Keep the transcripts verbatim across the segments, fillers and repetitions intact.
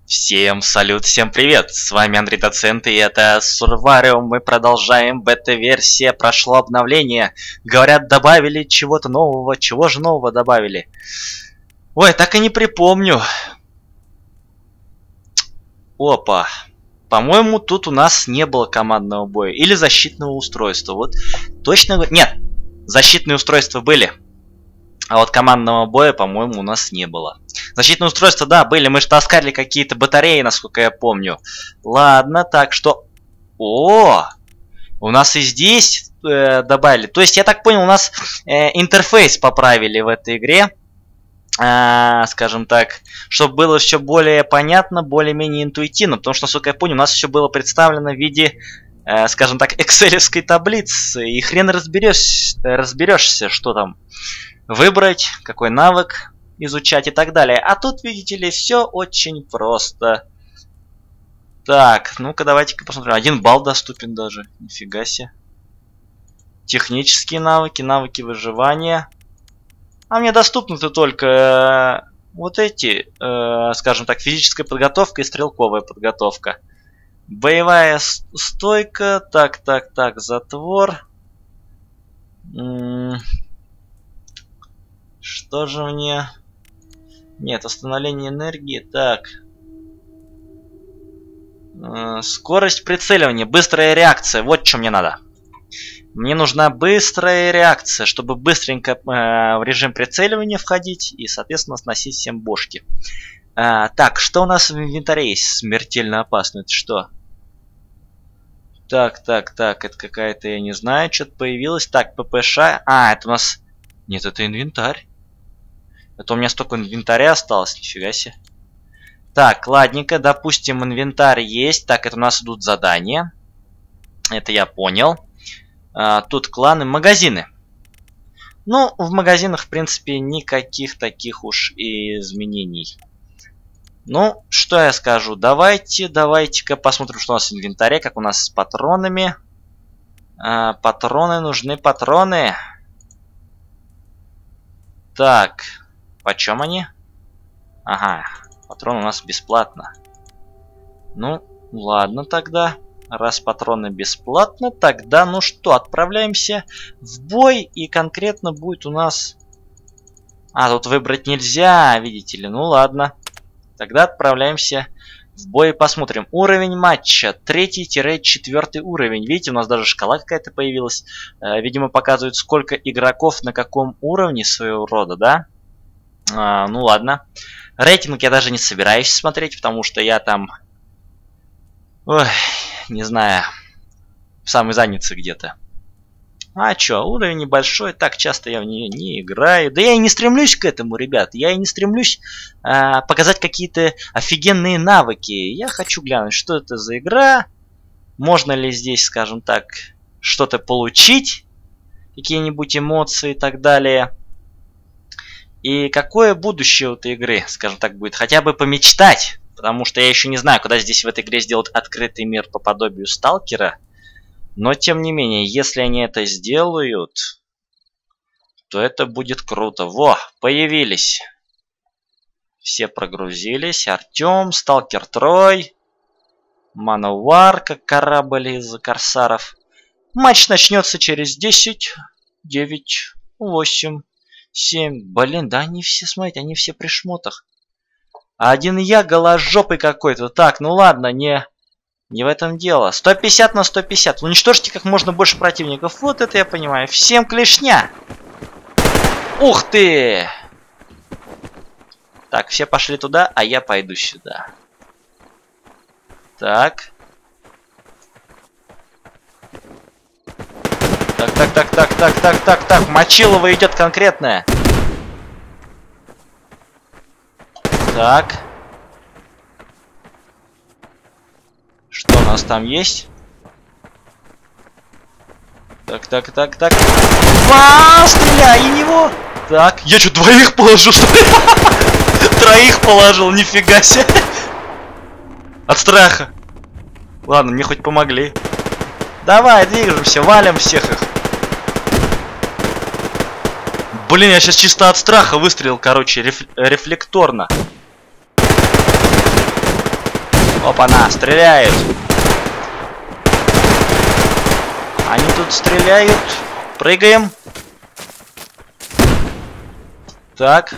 Всем салют, всем привет! С вами Андрей Доцент, и это Сурвариум. Мы продолжаем. Бета-версия, прошло обновление. Говорят, добавили чего-то нового. Чего же нового добавили? Ой, так и не припомню. Опа. По-моему, тут у нас не было командного боя. Или защитного устройства. Вот точно... Нет, защитные устройства были. А вот командного боя, по-моему, у нас не было. Защитные устройства, да, были. Мы же таскали какие-то батареи, насколько я помню. Ладно, так что... О! У нас и здесь э, добавили. То есть, я так понял, у нас э, интерфейс поправили в этой игре. Э, скажем так, чтобы было все более понятно, более-менее интуитивно. Потому что, насколько я понял, у нас все было представлено в виде, э, скажем так, экселевской таблицы. И хрен разберешь, разберешься, что там выбрать, какой навык изучать и так далее. А тут, видите ли, все очень просто. Так, ну-ка давайте-ка посмотрим. Один балл доступен даже. Нифига себе. Технические навыки, навыки выживания. А мне доступны-то только э, вот эти, э, скажем так, физическая подготовка и стрелковая подготовка. Боевая стойка. Так, так, так, затвор. М-м- Что же мне... Нет, восстановление энергии. Так. Э, скорость прицеливания. Быстрая реакция. Вот что мне надо. Мне нужна быстрая реакция, чтобы быстренько э, в режим прицеливания входить и, соответственно, сносить всем бошки. Э, так, что у нас в инвентаре есть смертельно опасно? Это что? Так, так, так. Это какая-то, я не знаю, что-то появилось. Так, ППШ. А, это у нас... Нет, это инвентарь. Это у меня столько инвентаря осталось, нифига себе. Так, ладненько, допустим, инвентарь есть. Так, это у нас идут задания. Это я понял. А, тут кланы, магазины. Ну, в магазинах, в принципе, никаких таких уж и изменений. Ну, что я скажу? Давайте, давайте-ка посмотрим, что у нас в инвентаре, как у нас с патронами. А, патроны, нужны патроны. Так... Почем они? Ага, патрон у нас бесплатно. Ну, ладно тогда. Раз патроны бесплатно, тогда, ну что, отправляемся в бой. И конкретно будет у нас... А, тут выбрать нельзя, видите ли. Ну ладно. Тогда отправляемся в бой и посмотрим. Уровень матча. Третий-четвертый уровень. Видите, у нас даже шкала какая-то появилась. Видимо, показывает, сколько игроков на каком уровне своего рода, да? А, ну ладно. Рейтинг я даже не собираюсь смотреть, потому что я там... Ой, не знаю. В самой заднице где-то. А чё, уровень небольшой, так часто я в нее не играю. Да я и не стремлюсь к этому, ребят. Я и не стремлюсь а, показать какие-то офигенные навыки. Я хочу глянуть, что это за игра. Можно ли здесь, скажем так, что-то получить. Какие-нибудь эмоции и так далее. И какое будущее у этой игры, скажем так, будет? Хотя бы помечтать. Потому что я еще не знаю, куда здесь в этой игре сделать открытый мир по подобию Сталкера. Но, тем не менее, если они это сделают, то это будет круто. Во, появились. Все прогрузились. Артем, Сталкер Трой, Манowar, как корабль из корсаров. Матч начнется через десять, девять, восемь. семь. Блин, да они все, смотрите, они все при шмотах. А один я голожопый какой-то. Так, ну ладно, не, не в этом дело. сто пятьдесят на сто пятьдесят. Уничтожьте как можно больше противников. Вот это я понимаю. Всем клешня. Ух ты! Так, все пошли туда, а я пойду сюда. Так. Так, так, так, так, так, так, так, так. Мочилово идет конкретное. Так. Что у нас там есть? Так, так, так, так. Вау, стреляй в него! Так, я что, двоих положил, что ли? Троих положил, нифига себе. От страха. Ладно, мне хоть помогли. Давай, двигаемся, валим всех их. Блин, я сейчас чисто от страха выстрелил, короче, реф рефлекторно. Опа-на, стреляют. Они тут стреляют. Прыгаем. Так.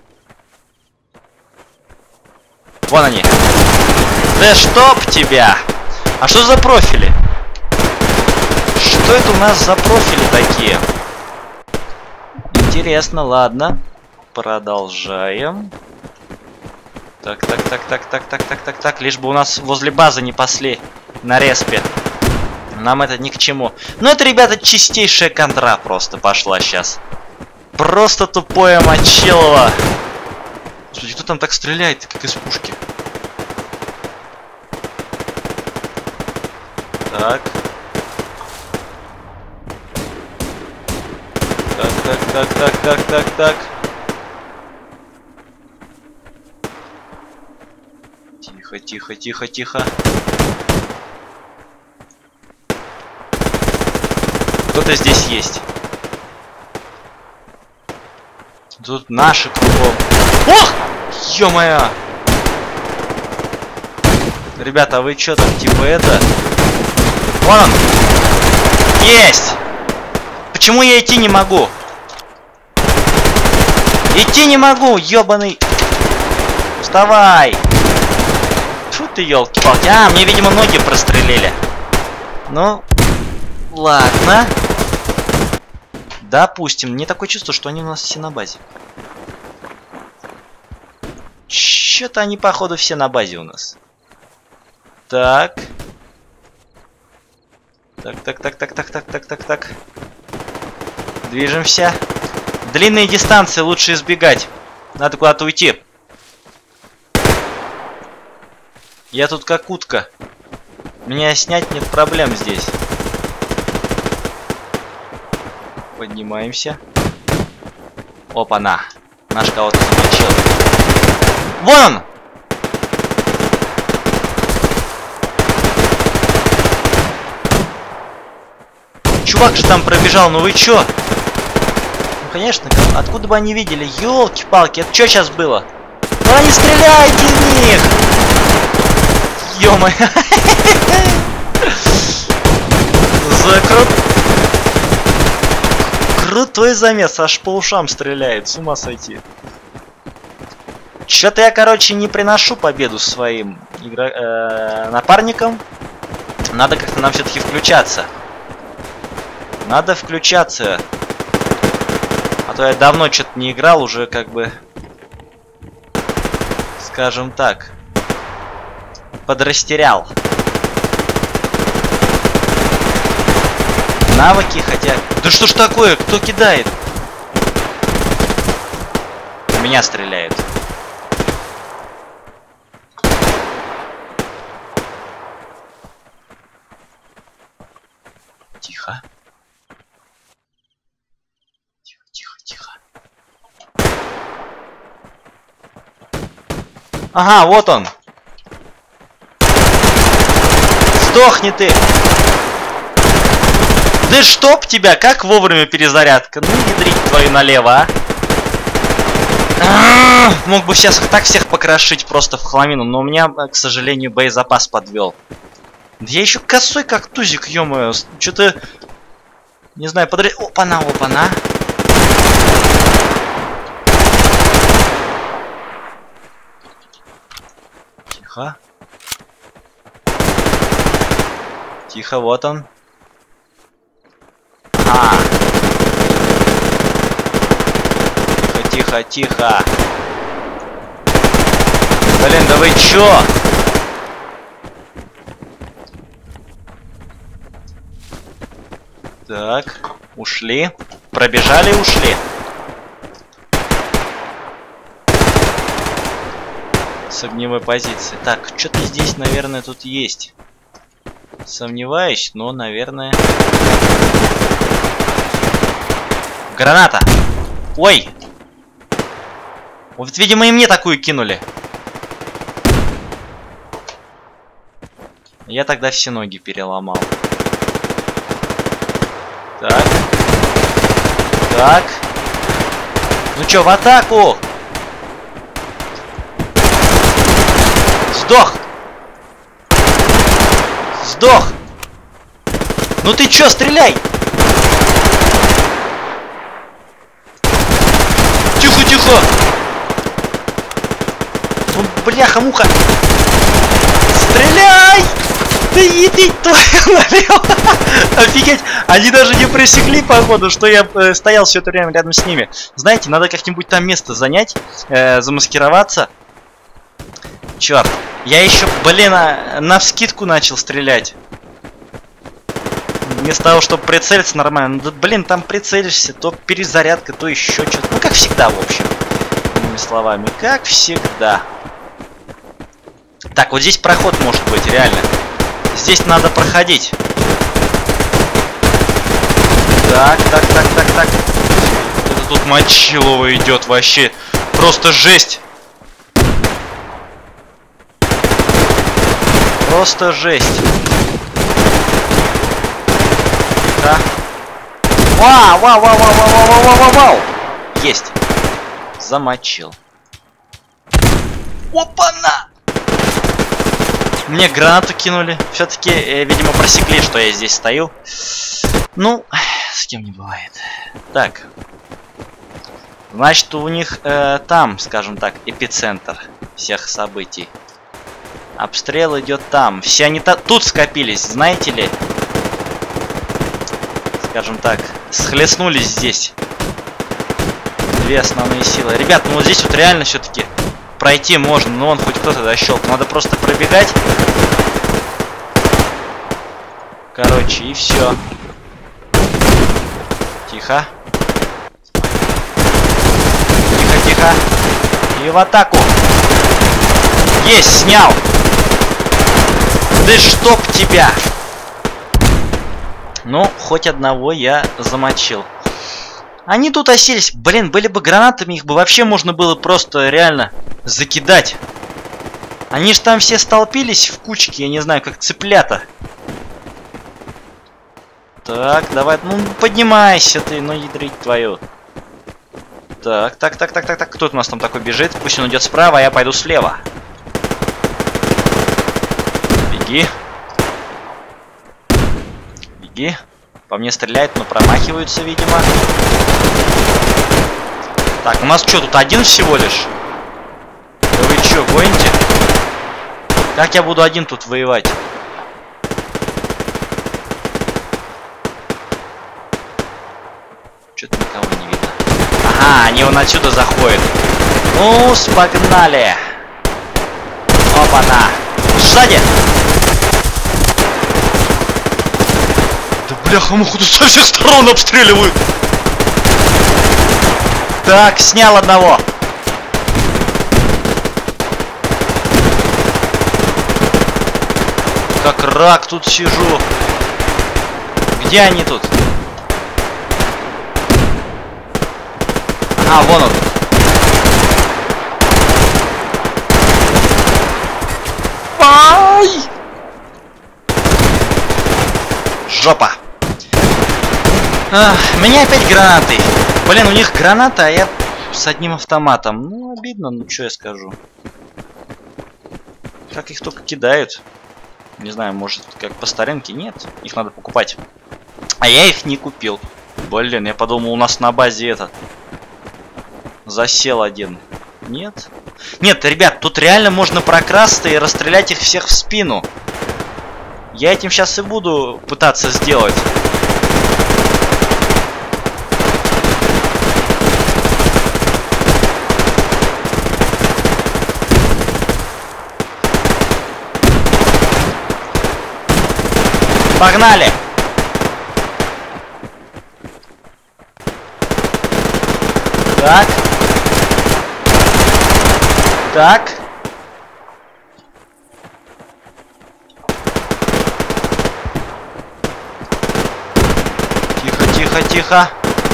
Вон они. Да чтоб тебя! А что за профили? Что это у нас за профили такие? Интересно, ладно. Продолжаем. Так, так, так, так, так, так, так, так, так. Лишь бы у нас возле базы не пасли на респе. Нам это ни к чему. Ну это, ребята, чистейшая контра просто пошла сейчас. Просто тупое мочилово. Слушайте, кто там так стреляет, как из пушки? Так. Так, так, так, так, так, так, так. Тихо, тихо, тихо, тихо. Кто-то здесь есть. Тут наши кругом. Ох! Ё-моё! Ребята, а вы чё там, типа это? Вон он! Есть! Почему я идти не могу? Идти не могу, ёбаный! Вставай! Фу ты, ёлки-палки. А, мне, видимо, ноги прострелили. Ну, ладно. Допустим. Мне такое чувство, что они у нас все на базе. Чё-то они, походу, все на базе у нас. Так. Так, так, так, так, так, так, так, так, так. Движемся. Длинные дистанции лучше избегать. Надо куда-то уйти. Я тут как утка. Меня снять нет проблем здесь. Поднимаемся. Опа-на. Наш кого-то замочил. Вон он! Чувак же там пробежал, ну вы чё? Ну конечно, откуда бы они видели? Ёлки-палки, это что сейчас было? Ну они стреляйте в них! Ё-моё! Закрут... Крутой замес, аж по ушам стреляет, с ума сойти. Чё-то я, короче, не приношу победу своим игро... э, напарникам. Надо как-то нам все-таки включаться. Надо включаться. А то я давно что-то не играл, уже как бы... Скажем так. Подрастерял. Навыки хотя... Да что ж такое? Кто кидает? В меня стреляет. Тихо. Тихо, тихо, тихо. Ага, вот он. Сдохни ты. Да чтоб тебя, как вовремя перезарядка. Ну, ядрить твою налево, а. А-а-а! Мог бы сейчас так всех покрошить просто в хламину, но у меня, к сожалению, боезапас подвел. Да я еще косой, как тузик, ё-моё. Что-то... Не знаю, подряд... Опа-на, опа-на. Тихо. Тихо, вот он. А. Тихо, тихо, тихо. Блин, да вы чё? Так, ушли. Пробежали, ушли. С огневой позиции. Так, что-то здесь, наверное, тут есть. Сомневаюсь, но, наверное... Граната! Ой! Вот, видимо, и мне такую кинули. Я тогда все ноги переломал. Так. Так. Ну чё, в атаку! Сдох! Сдох! Ну ты чё, стреляй! Тихо, тихо! Ну, бляха-муха! Стреляй! Да иди твою налево! Офигеть! Они даже не пресекли, походу, что я э, стоял все это время рядом с ними. Знаете, надо как-нибудь там место занять, э, замаскироваться. Черт! Я еще, блин, а, навскидку начал стрелять. Вместо того, чтобы прицелиться нормально. Да, блин, там прицелишься, то перезарядка, то еще что-то. Ну, как всегда, в общем. Иными словами, как всегда. Так, вот здесь проход может быть, реально. Здесь надо проходить. Так, так, так, так, так. Это тут мочилово идет вообще. Просто жесть. Просто жесть. Да. Вау, вау, вау, вау, вау, вау, вау, вау, вау. Есть. Замочил. Опа-на! Мне гранату кинули. Все-таки, э, видимо, просекли, что я здесь стою. Ну, с кем не бывает. Так. Значит, у них э, там, скажем так, эпицентр всех событий. Обстрел идет там. Все они тут скопились, знаете ли? Скажем так, схлестнулись здесь. Две основные силы. Ребят, ну вот здесь вот реально все-таки пройти можно. Ну вон хоть кто-то дощелкнул. Надо просто пробегать. Короче, и все. Тихо. Тихо, тихо. И в атаку. Есть, снял. Да чтоб тебя. Ну, хоть одного я замочил. Они тут оселись. Блин, были бы гранатами, их бы вообще можно было просто реально закидать. Они же там все столпились в кучке, я не знаю, как цыплята. Так, давай, ну поднимайся ты, ну ядрить твою. Так, так, так, так, так, так. Кто у нас там такой бежит? Пусть он идет справа, а я пойду слева. Беги. Беги. По мне стреляют, но промахиваются, видимо. Так, у нас что, тут один всего лишь? Да вы что, гоните? Как я буду один тут воевать? Что-то никого не видно. Ага, они вон отсюда заходят. Ну, погнали. Опа-на. Сзади. Да бляха-муха, тут со всех сторон обстреливают. Так, снял одного. Как рак тут сижу. Где они тут? А, вон он. Ай! Жопа. А, меня опять гранаты. Блин, у них граната, а я с одним автоматом. Ну, обидно, ну что я скажу. Как их только кидают. Не знаю, может, как по старинке? Нет, их надо покупать. А я их не купил. Блин, я подумал, у нас на базе этот засел один. Нет? Нет, ребят, тут реально можно прокрасться и расстрелять их всех в спину. Я этим сейчас и буду пытаться сделать. Погнали! Так. Так. Тихо, тихо, тихо.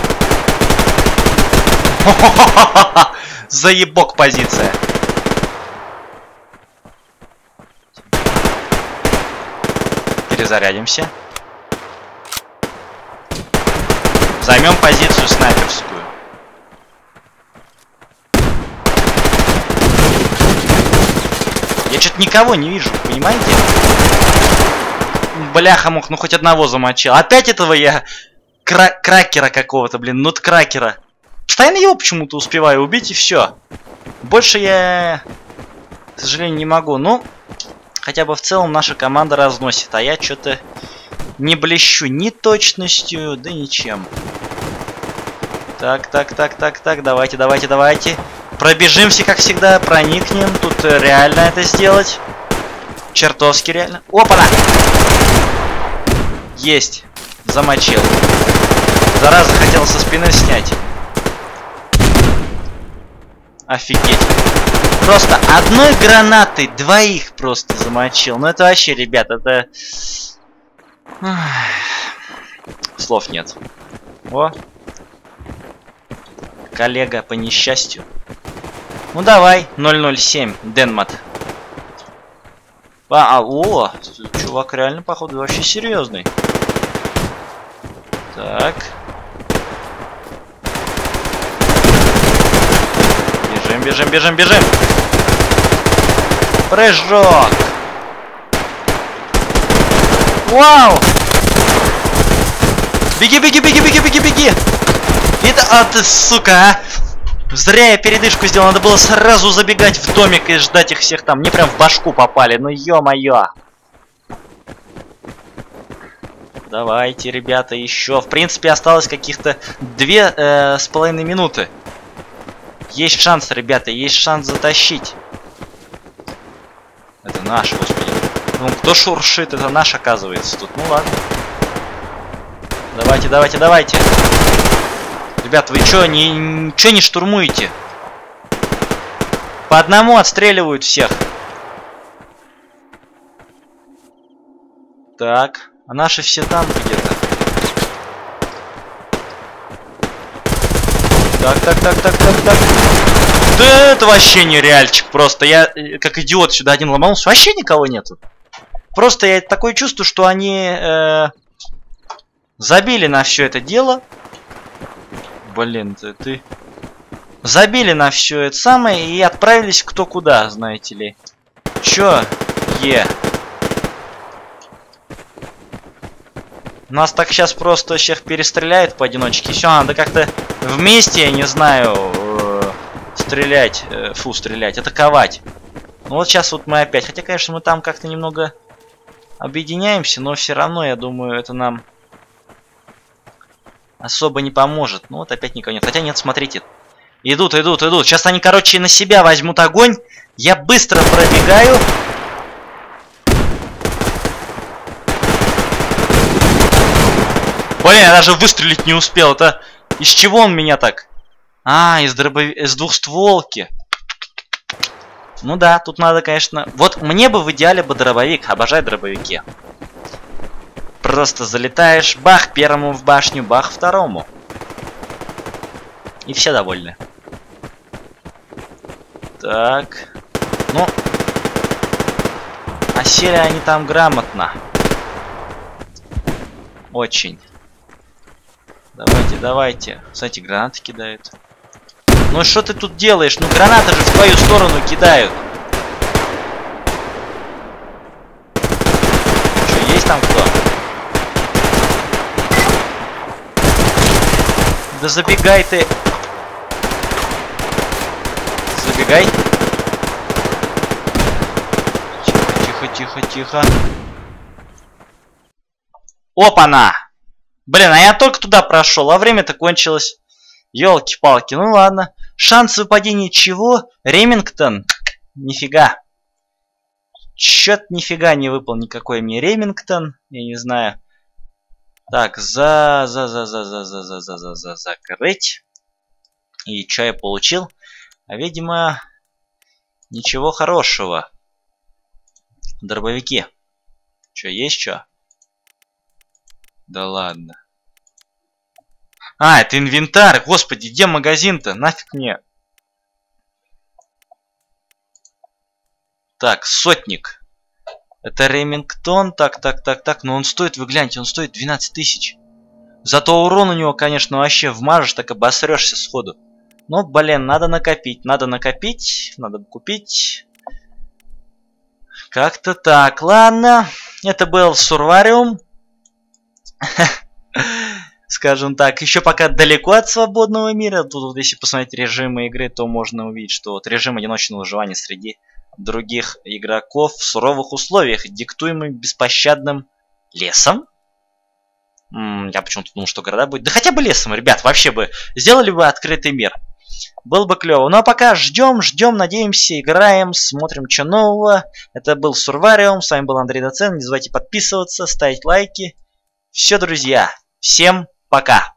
Заебок позиция. Перезарядимся. Займем позицию снайперскую. Я что-то никого не вижу, понимаете? бляха-мух, ну хоть одного замочил. Опять этого я... Кра кракера какого-то, блин, нот кракера. Постоянно его почему-то успеваю убить, и все. Больше я, к сожалению, не могу. Ну, хотя бы в целом наша команда разносит. А я что-то не блещу ни точностью, да ничем. Так, так, так, так, так, давайте, давайте, давайте. Пробежимся, как всегда, проникнем. Тут реально это сделать. Чертовски реально. Опа-на! Есть. Замочил. Зараза, хотел со спины снять. Офигеть. Просто одной гранатой двоих просто замочил. Ну это вообще, ребят, это... Слов нет. О. Коллега по несчастью. Ну давай, ноль ноль семь, Денмат. А, а, о, чувак реально, походу, вообще серьезный. Так. Бежим, бежим, бежим, бежим. Прыжок. Вау. Беги, беги, беги, беги, беги, беги. Это, а ты, сука, а. Зря я передышку сделал, надо было сразу забегать в домик и ждать их всех там. Мне прям в башку попали, ну ё-моё. Давайте, ребята, еще. В принципе, осталось каких-то две э, с половиной минуты. Есть шанс, ребята, есть шанс затащить. Это наш, господи. Ну, кто шуршит, это наш, оказывается, тут. Ну, ладно. Давайте, давайте, давайте. Ребят, вы чё, не, чё не штурмуете? По одному отстреливают всех. Так. А наши все там где-то. Так, так, так, так, так, так. Да это вообще нереальчик просто. Я как идиот сюда один ломался. Вообще никого нету. Просто я такое чувство, что они э, забили на все это дело. Блин, ты, ты. Забили на все это самое и отправились кто куда, знаете ли. Чё? Е. Нас так сейчас просто всех перестреляют поодиночке. Все, надо как-то вместе, я не знаю, э, стрелять. Э, фу, стрелять, атаковать. Ну вот сейчас вот мы опять. Хотя, конечно, мы там как-то немного объединяемся, но все равно, я думаю, это нам особо не поможет. Ну вот опять никого нет. Хотя нет, смотрите. Идут, идут, идут. Сейчас они, короче, на себя возьмут огонь. Я быстро пробегаю. Блин, я даже выстрелить не успел. Это из чего он меня так? А, из, дробов... из двухстволки. Ну да, тут надо, конечно... Вот мне бы в идеале бы дробовик. Обожаю дробовики. Просто залетаешь, бах, первому в башню, бах, второму. И все довольны. Так. Ну. Осели они там грамотно. Очень. Давайте, давайте. Кстати, гранаты кидают. Ну что ты тут делаешь? Ну гранаты же в твою сторону кидают. Что, есть там кто? Да забегай ты. Забегай. Тихо, тихо, тихо, тихо. Опа-на! Блин, а я только туда прошел, а время-то кончилось. Ёлки-палки, ну ладно. Шанс выпадения чего? Ремингтон? Нифига. Чё-то нифига не выпал никакой мне Ремингтон. Я не знаю. Так, за, за, за, за, за, за, за, за, за, за, закрыть. И что я получил? А, видимо, ничего хорошего. Дробовики. Что, есть что? Да ладно. А, это инвентарь. Господи, где магазин-то? Нафиг мне. Так, сотник. Это Ремингтон. Так, так, так, так. Но он стоит, вы гляньте, он стоит двенадцать тысяч. Зато урон у него, конечно, вообще вмажешь, так обосрешься сходу. Ну, блин, надо накопить. Надо накопить. Надо купить. Как-то так. Ладно. Это был Сурвариум. Скажем так, еще пока далеко от свободного мира. Тут вот если посмотреть режимы игры, то можно увидеть, что вот режим одиночного выживания среди других игроков в суровых условиях, диктуемым беспощадным лесом. М -м, я почему-то думал, что города будет. Да хотя бы лесом, ребят, вообще бы сделали бы открытый мир. Было бы клево. Ну а пока ждем, ждем, надеемся, играем, смотрим, что нового. Это был Сурвариум, с вами был Андрей Доцент. Не забывайте подписываться, ставить лайки. Все, друзья, всем пока!